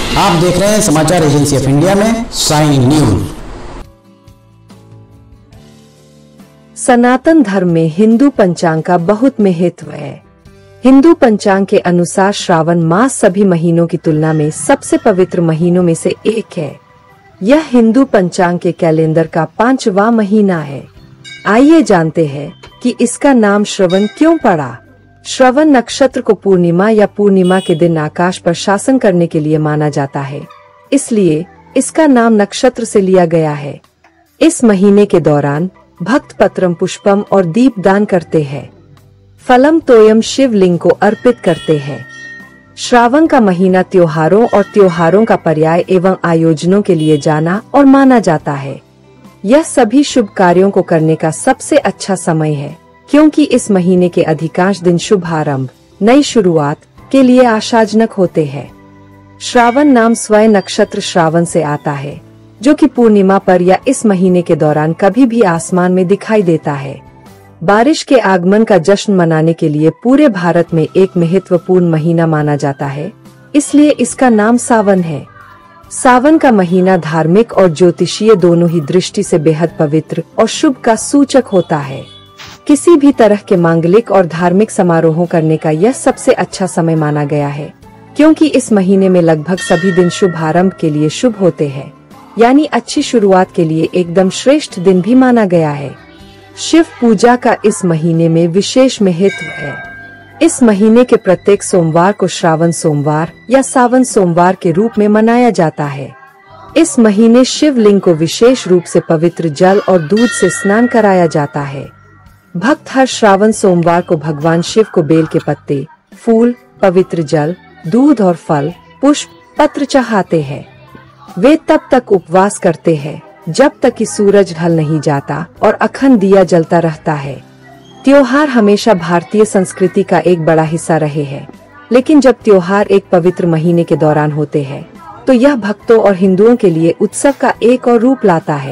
आप देख रहे हैं समाचार एजेंसी ऑफ इंडिया में साइन न्यूज। सनातन धर्म में हिंदू पंचांग का बहुत महत्व है। हिंदू पंचांग के अनुसार श्रावण मास सभी महीनों की तुलना में सबसे पवित्र महीनों में से एक है। यह हिंदू पंचांग के कैलेंडर का 5वां महीना है। आइए जानते हैं कि इसका नाम श्रवण क्यों पड़ा। श्रवण नक्षत्र को पूर्णिमा या पूर्णिमा के दिन आकाश पर शासन करने के लिए माना जाता है, इसलिए इसका नाम नक्षत्र से लिया गया है। इस महीने के दौरान भक्त पत्रम पुष्पम और दीप दान करते हैं। फलम तोयम शिवलिंग को अर्पित करते हैं। श्रावण का महीना त्योहारों और त्योहारों का पर्याय एवं आयोजनों के लिए जाना और माना जाता है। यह सभी शुभ कार्यों को करने का सबसे अच्छा समय है, क्योंकि इस महीने के अधिकांश दिन शुभ आरंभ, नई शुरुआत के लिए आशाजनक होते हैं। श्रावण नाम स्वयं नक्षत्र श्रावण से आता है, जो कि पूर्णिमा पर या इस महीने के दौरान कभी भी आसमान में दिखाई देता है। बारिश के आगमन का जश्न मनाने के लिए पूरे भारत में एक महत्वपूर्ण महीना माना जाता है, इसलिए इसका नाम सावन है। सावन का महीना धार्मिक और ज्योतिषीय दोनों ही दृष्टि से बेहद पवित्र और शुभ का सूचक होता है। किसी भी तरह के मांगलिक और धार्मिक समारोहों करने का यह सबसे अच्छा समय माना गया है, क्योंकि इस महीने में लगभग सभी दिन शुभ आरंभ के लिए शुभ होते हैं, यानी अच्छी शुरुआत के लिए एकदम श्रेष्ठ दिन भी माना गया है। शिव पूजा का इस महीने में विशेष महत्व है। इस महीने के प्रत्येक सोमवार को श्रावण सोमवार या सावन सोमवार के रूप में मनाया जाता है। इस महीने शिवलिंग को विशेष रूप से पवित्र जल और दूध से स्नान कराया जाता है। भक्त हर श्रावण सोमवार को भगवान शिव को बेल के पत्ते, फूल, पवित्र जल, दूध और फल, पुष्प, पत्र चढ़ाते हैं। वे तब तक उपवास करते हैं जब तक कि सूरज ढल नहीं जाता और अखंड दिया जलता रहता है। त्योहार हमेशा भारतीय संस्कृति का एक बड़ा हिस्सा रहे हैं, लेकिन जब त्योहार एक पवित्र महीने के दौरान होते हैं, तो यह भक्तों और हिंदुओं के लिए उत्सव का एक और रूप लाता है।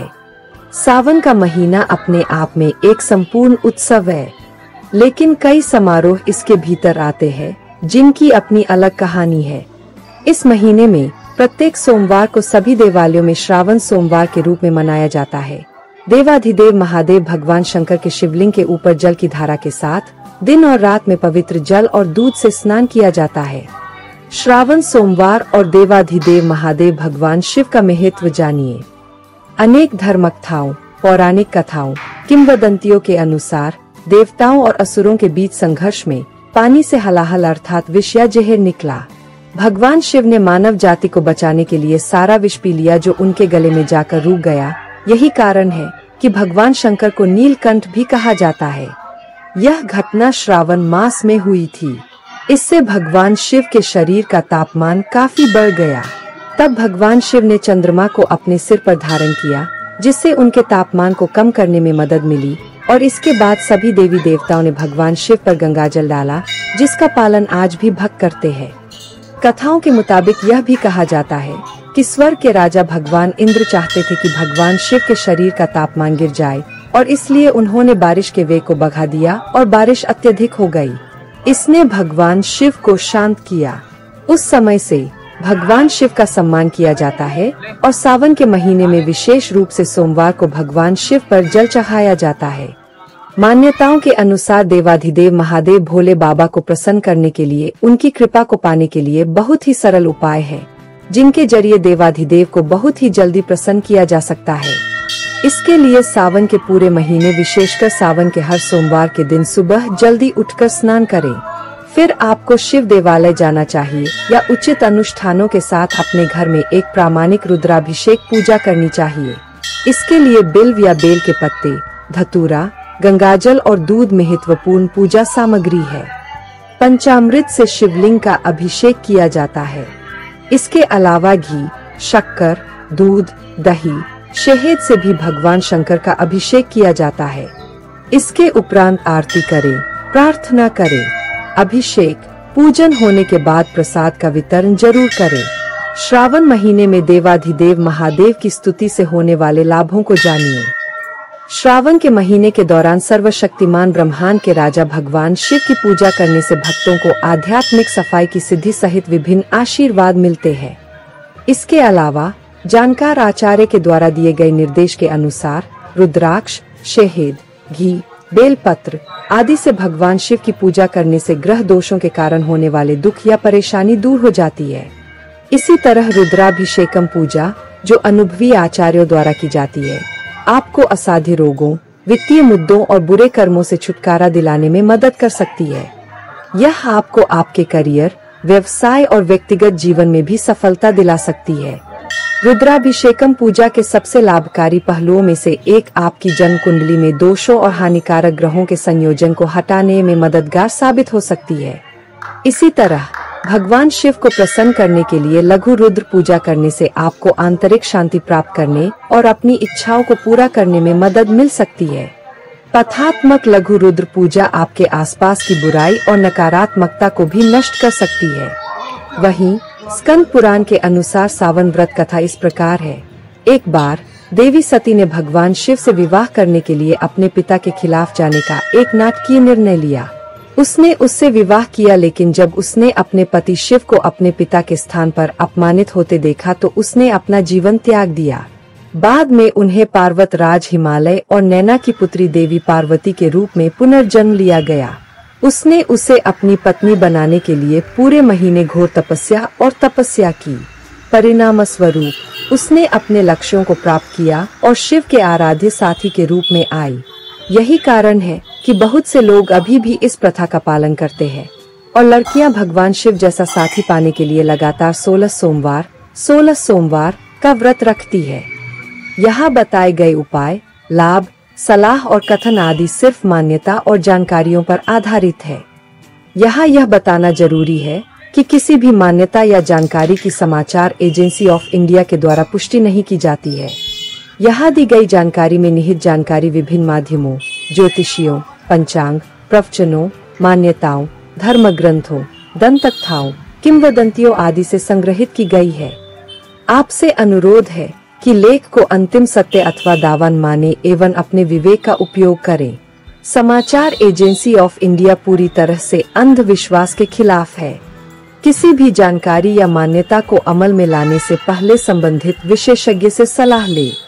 सावन का महीना अपने आप में एक संपूर्ण उत्सव है, लेकिन कई समारोह इसके भीतर आते हैं, जिनकी अपनी अलग कहानी है। इस महीने में प्रत्येक सोमवार को सभी देवालयों में श्रावण सोमवार के रूप में मनाया जाता है। देवाधिदेव महादेव भगवान शंकर के शिवलिंग के ऊपर जल की धारा के साथ दिन और रात में पवित्र जल और दूध से स्नान किया जाता है। श्रावण सोमवार और देवाधिदेव महादेव भगवान शिव का महत्व जानिए। अनेक धर्मकथाओं, पौराणिक कथाओं, किंवदंतियों के अनुसार देवताओं और असुरों के बीच संघर्ष में पानी से हलाहल अर्थात विष या जहर निकला। भगवान शिव ने मानव जाति को बचाने के लिए सारा विष पी लिया, जो उनके गले में जाकर रुक गया। यही कारण है कि भगवान शंकर को नीलकंठ भी कहा जाता है। यह घटना श्रावण मास में हुई थी। इससे भगवान शिव के शरीर का तापमान काफी बढ़ गया। तब भगवान शिव ने चंद्रमा को अपने सिर पर धारण किया, जिससे उनके तापमान को कम करने में मदद मिली, और इसके बाद सभी देवी देवताओं ने भगवान शिव पर गंगाजल डाला, जिसका पालन आज भी भक्त करते हैं। कथाओं के मुताबिक यह भी कहा जाता है कि स्वर्ग के राजा भगवान इंद्र चाहते थे कि भगवान शिव के शरीर का तापमान गिर जाए, और इसलिए उन्होंने बारिश के वेग को बढ़ा दिया और बारिश अत्यधिक हो गई। इसने भगवान शिव को शांत किया। उस समय से भगवान शिव का सम्मान किया जाता है, और सावन के महीने में विशेष रूप से सोमवार को भगवान शिव पर जल चढ़ाया जाता है। मान्यताओं के अनुसार देवाधिदेव महादेव भोले बाबा को प्रसन्न करने के लिए, उनकी कृपा को पाने के लिए बहुत ही सरल उपाय है, जिनके जरिए देवाधिदेव को बहुत ही जल्दी प्रसन्न किया जा सकता है। इसके लिए सावन के पूरे महीने, विशेषकर सावन के हर सोमवार के दिन सुबह जल्दी उठकर स्नान करें। फिर आपको शिव देवालय जाना चाहिए या उचित अनुष्ठानों के साथ अपने घर में एक प्रामाणिक रुद्राभिषेक पूजा करनी चाहिए। इसके लिए बिल्व या बेल के पत्ते, धतूरा, गंगाजल और दूध महत्वपूर्ण पूजा सामग्री है। पंचामृत से शिवलिंग का अभिषेक किया जाता है। इसके अलावा घी, शक्कर, दूध, दही, शहद से भी भगवान शंकर का अभिषेक किया जाता है। इसके उपरांत आरती करें, प्रार्थना करें। अभिषेक पूजन होने के बाद प्रसाद का वितरण जरूर करें। श्रावण महीने में देवाधिदेव महादेव की स्तुति से होने वाले लाभों को जानिए। श्रावण के महीने के दौरान सर्वशक्तिमान ब्रह्मांड के राजा भगवान शिव की पूजा करने से भक्तों को आध्यात्मिक सफाई की सिद्धि सहित विभिन्न आशीर्वाद मिलते हैं। इसके अलावा जानकार आचार्य के द्वारा दिए गए निर्देश के अनुसार रुद्राक्ष, शहद, घी, बेलपत्र आदि से भगवान शिव की पूजा करने से ग्रह दोषों के कारण होने वाले दुख या परेशानी दूर हो जाती है। इसी तरह रुद्राभिषेकम पूजा जो अनुभवी आचार्यों द्वारा की जाती है, आपको असाध्य रोगों, वित्तीय मुद्दों और बुरे कर्मों से छुटकारा दिलाने में मदद कर सकती है। यह आपको आपके करियर, व्यवसाय और व्यक्तिगत जीवन में भी सफलता दिला सकती है। रुद्राभिषेकम पूजा के सबसे लाभकारी पहलुओं में से एक आपकी जन्म कुंडली में दोषों और हानिकारक ग्रहों के संयोजन को हटाने में मददगार साबित हो सकती है। इसी तरह भगवान शिव को प्रसन्न करने के लिए लघु रुद्र पूजा करने से आपको आंतरिक शांति प्राप्त करने और अपनी इच्छाओं को पूरा करने में मदद मिल सकती है। पथात्मक लघु रुद्र पूजा आपके आसपास की बुराई और नकारात्मकता को भी नष्ट कर सकती है। वहीं स्कंद पुराण के अनुसार सावन व्रत कथा इस प्रकार है। एक बार देवी सती ने भगवान शिव से विवाह करने के लिए अपने पिता के खिलाफ जाने का एक नाटकीय निर्णय लिया। उसने उससे विवाह किया, लेकिन जब उसने अपने पति शिव को अपने पिता के स्थान पर अपमानित होते देखा तो उसने अपना जीवन त्याग दिया। बाद में उन्हें पार्वत राज हिमालय और नैना की पुत्री देवी पार्वती के रूप में पुनर्जन्म लिया गया। उसने उसे अपनी पत्नी बनाने के लिए पूरे महीने घोर तपस्या की। परिणाम स्वरूप उसने अपने लक्ष्यों को प्राप्त किया और शिव के आराध्य साथी के रूप में आई। यही कारण है कि बहुत से लोग अभी भी इस प्रथा का पालन करते हैं और लड़कियां भगवान शिव जैसा साथी पाने के लिए लगातार 16 सोमवार का व्रत रखती है। यहाँ बताए गए उपाय, लाभ, सलाह और कथन आदि सिर्फ मान्यता और जानकारियों पर आधारित है। यहाँ यह बताना जरूरी है कि किसी भी मान्यता या जानकारी की समाचार एजेंसी ऑफ इंडिया के द्वारा पुष्टि नहीं की जाती है। यहाँ दी गई जानकारी में निहित जानकारी विभिन्न माध्यमों, ज्योतिषियों, पंचांग, प्रवचनों, मान्यताओं, धर्म ग्रंथों, दंतकथाओं, किंवदंतियों आदि से संग्रहित की गई है। आपसे अनुरोध है कि लेख को अंतिम सत्य अथवा दावा माने एवं अपने विवेक का उपयोग करें। समाचार एजेंसी ऑफ इंडिया पूरी तरह से अंधविश्वास के खिलाफ है। किसी भी जानकारी या मान्यता को अमल में लाने से पहले संबंधित विशेषज्ञ से सलाह लें।